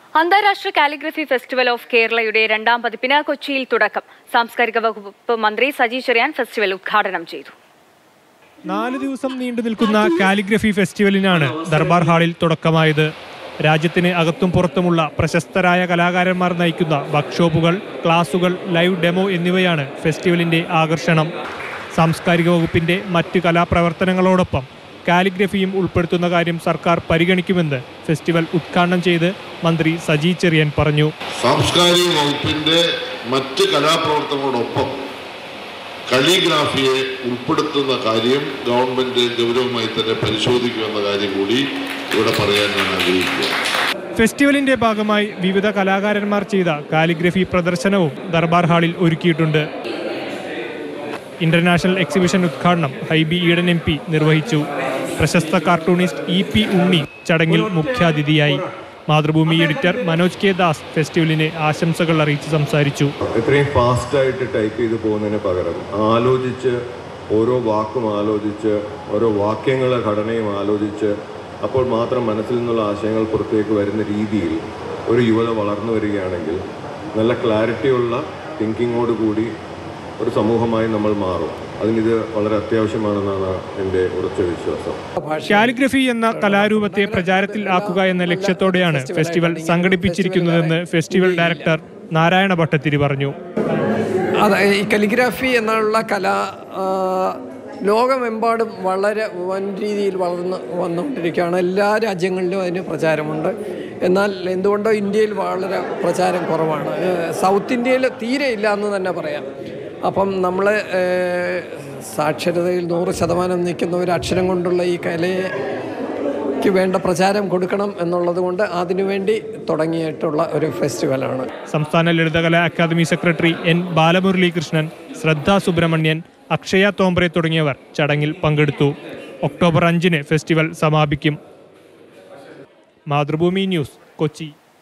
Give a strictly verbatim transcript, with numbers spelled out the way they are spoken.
അന്താരാഷ്ട്ര calligraphy festival of കേരളയുടെ രണ്ടാം പതിപ്പിന് കൊച്ചിയിൽ തുടക്കം. സാംസ്കാരിക വകുപ്പ് മന്ത്രി സജി ചെറിയാൻ ഫെസ്റ്റിവൽ ഉദ്ഘാടനം ചെയ്തു. നാല് ദിവസം നീണ്ടു നിൽക്കുന്ന കാലിഗ്രഫി ഫെസ്റ്റിവലിനാണ് ദർബാർ ഹാളിൽ തുടക്കമായത്. രാജ്യത്തിന് അകത്തും പുറത്തുമുള്ള പ്രശസ്തരായ കലാകാരന്മാർ നയിക്കുന്ന വർക്ക്ഷോപ്പുകൾ, ക്ലാസുകൾ, ലൈവ് ഡെമോ എന്നിവയാണ് ഫെസ്റ്റിവലിന്റെ ആകർഷണം. സാംസ്കാരിക വകുപ്പിന്റെ മറ്റ് കലാപ്രവർത്തനങ്ങളോടൊപ്പം കാലിഗ്രഫിയും ഉൾപ്പെടുത്തുന്ന കാര്യം സർക്കാർ പരിഗണിക്കുമെന്ന് ഫെസ്റ്റിവൽ ഉദ്ഘാടനം ചെയ്ത് മന്ത്രി സജി ചെറിയാൻ പറഞ്ഞു. സാംസ്കാരിക വകുപ്പിന്റെ മറ്റ് കലാപ്രവർത്തനങ്ങളോടൊപ്പം കാലിഗ്രാഫിയെ ഉൾപ്പെടുത്തുന്ന കാര്യം ഗവൺമെന്റ് ഗൗരവമായി തന്നെ പരിശോധിക്കുമെന്ന കാര്യം കൂടി ഇവിടെ പറയാൻ ഞാൻ ആഗ്രഹിക്കുക. ഫെസ്റ്റിവലിന്റെ ഭാഗമായി വിവിധ കലാകാരന്മാർ ചെയ്ത കാലിഗ്രഫി പ്രദർശനവും ദർബാർ ഹാളിൽ ഒരുക്കിയിട്ടുണ്ട്. ഇന്റർനാഷണൽ എക്സിബിഷൻ ഉദ്ഘാടനം ഹൈബി ഈഡൻ എം പി നിർവഹിച്ചു. പ്രശസ്ത കാർട്ടൂണിസ്റ്റ് ഇ പി ഉണ്ണി ചടങ്ങിൽ മുഖ്യാതിഥിയായി. മാതൃഭൂമി എഡിറ്റർ മനോജ് കെ ദാസ് ഫെസ്റ്റിവലിന് ആശംസകൾ അറിയിച്ച് സംസാരിച്ചു. ഇത്രയും ഫാസ്റ്റായിട്ട് ടൈപ്പ് ചെയ്ത് പോകുന്നതിന് പകരം ആലോചിച്ച്, ഓരോ വാക്കും ആലോചിച്ച്, ഓരോ വാക്യങ്ങളുടെ ഘടനയും ആലോചിച്ച്, അപ്പോൾ മാത്രം മനസ്സിൽ നിന്നുള്ള ആശയങ്ങൾ പുറത്തേക്ക് വരുന്ന രീതിയിൽ ഒരു യുവത വളർന്നു വരികയാണെങ്കിൽ നല്ല ക്ലാരിറ്റിയുള്ള തിങ്കിങ്ങോട് കൂടി ഒരു സമൂഹമായി നമ്മൾ മാറും. അതിനിത് വളരെ അത്യാവശ്യമാണെന്നാണ് എൻ്റെ ഉറച്ച വിശ്വാസം. കാലിഗ്രഫി എന്ന കലാരൂപത്തെ പ്രചാരത്തിൽ ആക്കുക എന്ന ലക്ഷ്യത്തോടെയാണ് ഫെസ്റ്റിവൽ സംഘടിപ്പിച്ചിരിക്കുന്നതെന്ന് ഫെസ്റ്റിവൽ ഡയറക്ടർ നാരായണ ഭട്ടത്തിരി പറഞ്ഞു. അതെ, ഈ കാലിഗ്രാഫി എന്നുള്ള കല ലോകമെമ്പാടും വളരെ വൻ രീതിയിൽ വളർന്ന് വന്നുകൊണ്ടിരിക്കുകയാണ്. എല്ലാ രാജ്യങ്ങളിലും അതിന് പ്രചാരമുണ്ട്. എന്നാൽ എന്തുകൊണ്ടോ ഇന്ത്യയിൽ വളരെ പ്രചാരം കുറവാണ്. സൗത്ത് ഇന്ത്യയിൽ തീരെ ഇല്ല എന്ന് തന്നെ പറയാം. അപ്പം നമ്മൾ സാക്ഷരതയിൽ നൂറ് ശതമാനം നിൽക്കുന്ന ഒരു അക്ഷരം കൊണ്ടുള്ള ഈ കലയ്ക്ക് വേണ്ട പ്രചാരം കൊടുക്കണം എന്നുള്ളത് കൊണ്ട് അതിനുവേണ്ടി തുടങ്ങിയിട്ടുള്ള ഒരു ഫെസ്റ്റിവലാണ്. സംസ്ഥാന ലളിതകലാ അക്കാദമി സെക്രട്ടറി എൻ ബാലമുരളീകൃഷ്ണൻ, ശ്രദ്ധ സുബ്രഹ്മണ്യൻ, അക്ഷയ തോംബ്രെ തുടങ്ങിയവർ ചടങ്ങിൽ പങ്കെടുത്തു. ഒക്ടോബർ അഞ്ചിന് ഫെസ്റ്റിവൽ സമാപിക്കും. മാതൃഭൂമി ന്യൂസ്, കൊച്ചി.